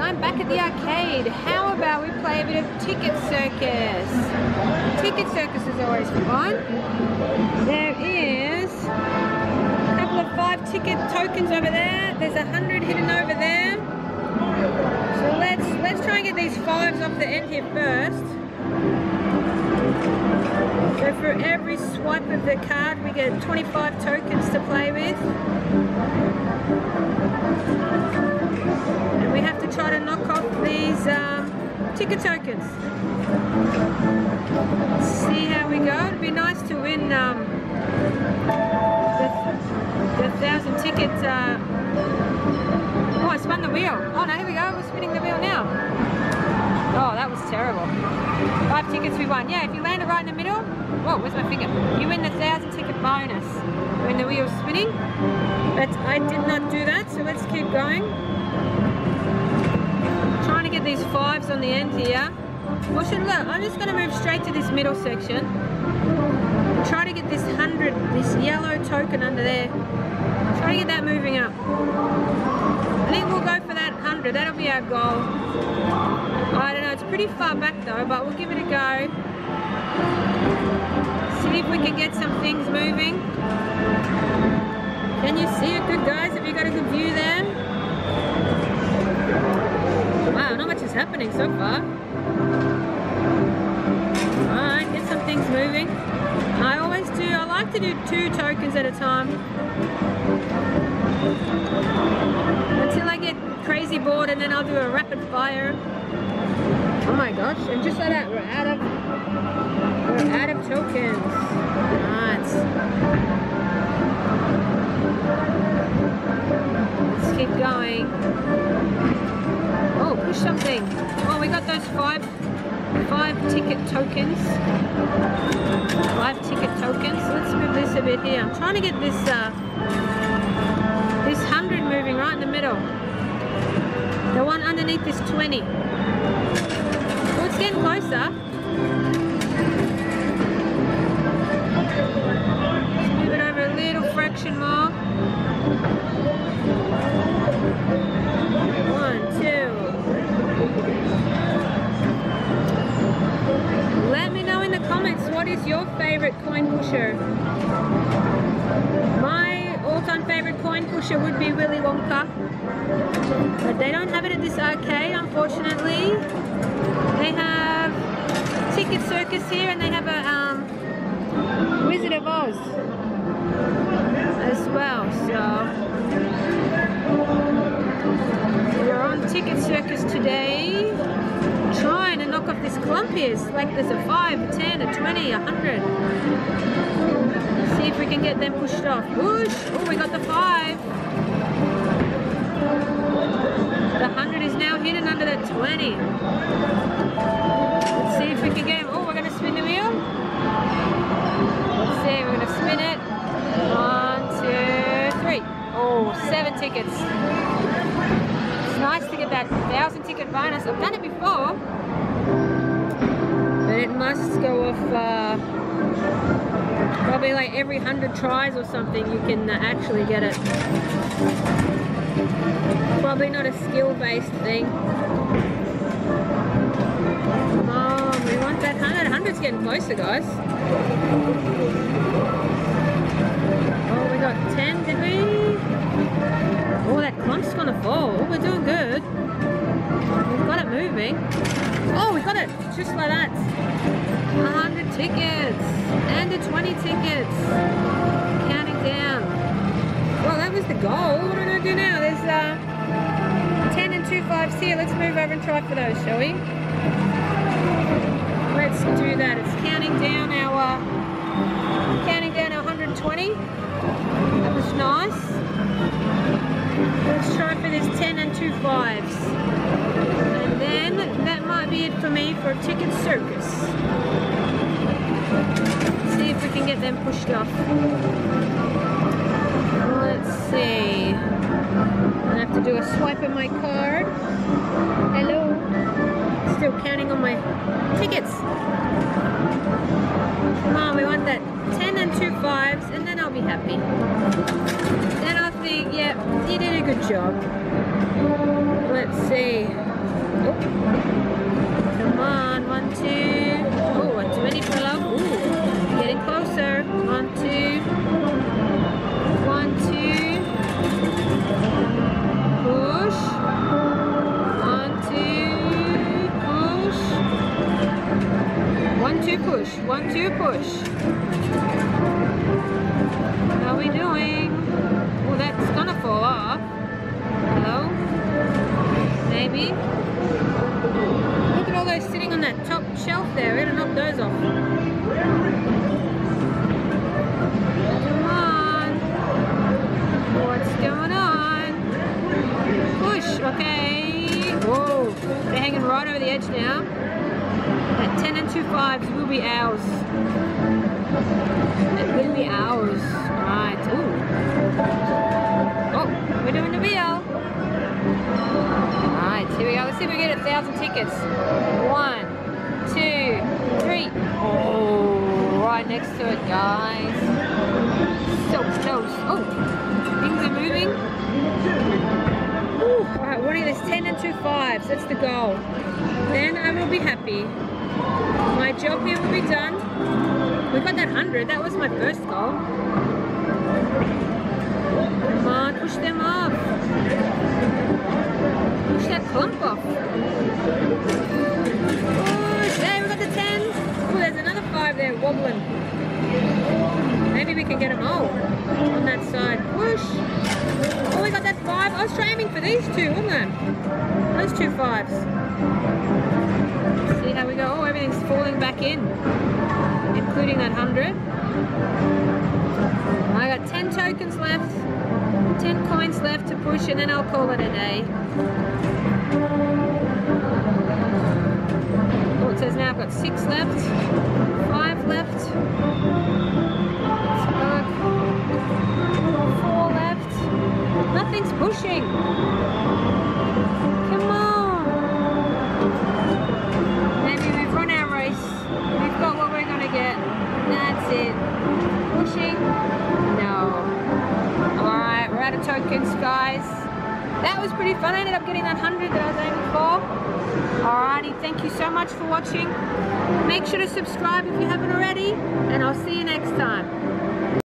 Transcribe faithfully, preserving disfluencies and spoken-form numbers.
I'm back at the arcade. How about we play a bit of Ticket Circus? Ticket Circus is always fun. There is a couple of five ticket tokens over there. There's a hundred hidden over there. So let's let's try and get these fives off the end here first. So for every swipe of the card, we get twenty-five tokens to play with. And we have to try to knock off these um, ticket tokens. Let's see how we go. It'd be nice to win um, the, the thousand ticket. Uh... Oh, I spun the wheel. Oh no, here we go. We're spinning the wheel now. Oh, that was terrible. Five tickets we won. Yeah, if you land it right in the middle. Whoa, where's my finger? You win the thousand ticket bonus when the wheel's spinning. But I did not do that, so let's keep going. Trying to get these fives on the end here. Well, should look, I'm just going to move straight to this middle section. Try to get this hundred, this yellow token under there. Try to get that moving up. I think we'll go for that hundred. That'll be our goal. I don't know, it's pretty far back though, but we'll give it a go. See if we can get some things moving. Can you see it good, guys? Have you got a good view there? Wow, not much is happening so far. Alright, get some things moving. I always do, I like to do two tokens at a time. Until I get crazy bored, and then I'll do a rapid fire. Oh my gosh, and just like that, we're out of we're out of tokens. Right. Let's keep going. Oh, push something. Oh, we got those five five ticket tokens. Five ticket tokens. Let's move this a bit here. I'm trying to get this uh this hundred moving right in the middle. The one underneath this twenty. Oh, it's getting closer. Let's move it over a little fraction more. One, two. Let me know in the comments, what is your favorite coin pusher? My all-time favorite coin pusher would be Willy Wonka. But they don't have it at this arcade, unfortunately. They have Ticket Circus here, and they have a um, Wizard of Oz as well. So we're on Ticket Circus today, trying to knock off this clump here. It's like there's a five, a ten, a twenty, a hundred. See if we can get them pushed off. Push! Oh, we got the five. The hundred is now hidden under the twenty. Let's see if we can get him. Oh, we're going to spin the wheel. Let's see, we're going to spin it. One, two, three. Oh, seven tickets. It's nice to get that thousand ticket bonus. I've done it before, but it must go off uh, probably like every hundred tries or something. You can uh, actually get it. Probably not a skill-based thing. Come on, we want that hundred. hundred's getting closer, guys. Oh, we got ten, did we? Oh, that clump's gonna fall. Oh, we're doing good. We've got it moving. Oh, we got it, just like that. one hundred tickets and a twenty tickets. Counting down. Well, that was the goal. What are we gonna do now? There's uh, ten and two fives here. Let's move over and try for those, shall we? Let's do that. It's counting down our uh, counting down our one hundred twenty. That was nice. Let's try for this ten and two fives. And then that might be it for me for Ticket Circus. See if we can get them pushed off. Let's see. I have to do a swipe of my card. Hello. Still counting on my tickets. Come on, we want that ten and two fives, and then I'll be happy. Then I'll think, yeah, you did a good job. Let's see. two push. How are we doing? Oh, that's gonna fall off. Hello? Maybe? Look at all those sitting on that top shelf there. We're gonna knock those off. Come on. What's going on? Push, okay. Whoa, they're hanging right over the edge now. That ten and two fives will be ours. It will be ours. Right. Ooh. Oh, we're doing the wheel. Right, here we go. Let's see if we get a thousand tickets. One, two, three. Oh, right next to it, guys. So close. Oh, things are moving. Ooh, all right, what are this? ten and two fives. That's the goal. Then I will be happy. My job here will be done. We got that hundred. That was my first goal. Come on, push them off. Push that clump off. Push. Hey, we got the ten. Oh, there's another five there wobbling. Maybe we can get them all on that side. Push. Oh, we got that five. I was aiming for these two, wasn't I? Those two fives. See how we go. Oh, everything's falling back in, including that hundred. I got ten tokens left, ten coins left to push, and then I'll call it a day. Oh, it says now I've got six left, five left, four left. Nothing's pushing. Come on. Maybe we've run our race. We've got what we're gonna get. That's it. Pushing. No. Alright, we're out of tokens, guys. That was pretty fun. I ended up getting that hundred that I was aiming for. Alrighty, thank you so much for watching. Make sure to subscribe if you haven't already, and I'll see you next time.